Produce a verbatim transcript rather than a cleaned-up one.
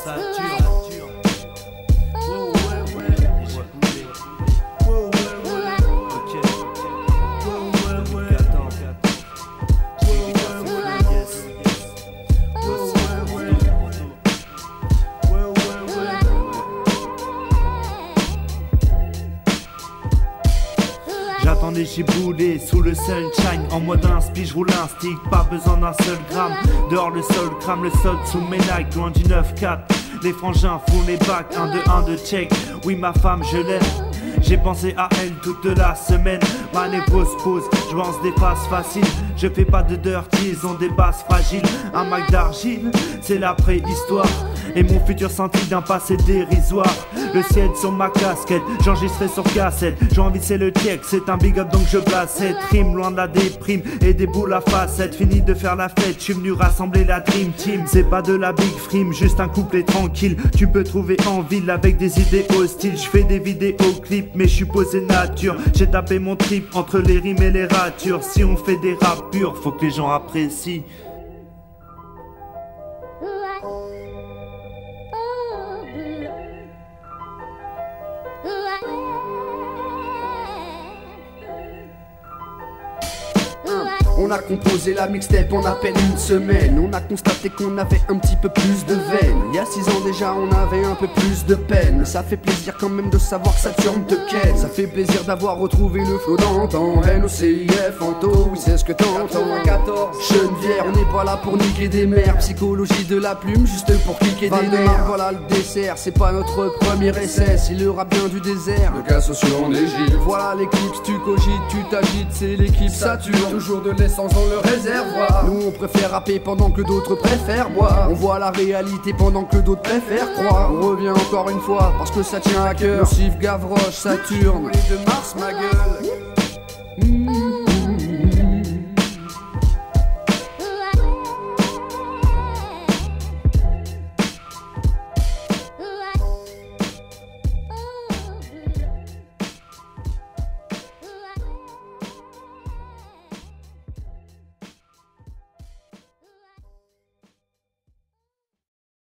Saturne. J'attendais, j'ai boulé sous le sunshine. En mode inspi, je roule un stick, pas besoin d'un seul gramme. Dehors le sol crame le sol sous mes Nike, loin du neuf quatre. Les frangins font les bacs, un deux un de check. Oui ma femme je l'aime, j'ai pensé à elle toute la semaine. Ma névrose pose, je lance des passes faciles. Je fais pas de dirty, ils ont des basses fragiles. Un Mac d'argile, c'est la préhistoire. Et mon futur senti d'un passé dérisoire. Le ciel sur ma casquette, j'enregistrais sur cassette. J'ai envie c'est le check, c'est un big up donc je place cette rime. Loin de la déprime et des boules à facettes. Fini de faire la fête, je suis venu rassembler la dream team. C'est pas de la big frime, juste un couplet tranquille. Tu peux trouver en ville avec des idées hostiles. Je fais des vidéos clips mais je suis posé nature. J'ai tapé mon trip entre les rimes et les ratures. Si on fait des rap purs, faut que les gens apprécient. On a composé la mixtape en à peine une semaine. On a constaté qu'on avait un petit peu plus de veine. Il y a six ans déjà on avait un peu plus de peine. Mais ça fait plaisir quand même de savoir que Saturne te ken. Ça fait plaisir d'avoir retrouvé le flow d'antan. N O C I F, Anto, oui c'est ce que t'entends. quatre-vingt-quatorze, Chenevière, on n'est pas là pour niquer des mères. Psychologie de la plume, juste pour cliquer des nerfs. Voilà le dessert, c'est pas notre premier essai. Il aura bien du désert, le cas social en Égypte. Voilà l'éclipse, tu cogites, tu t'agites. C'est l'équipe Saturne, toujours de l'essence dans le réservoir. Nous on préfère rapper pendant que d'autres préfèrent boire. On voit la réalité pendant que d'autres préfèrent croire. On revient encore une fois parce que ça tient à cœur. Massif, Gavroche, Saturne, les de Mars ma gueule. Mmh.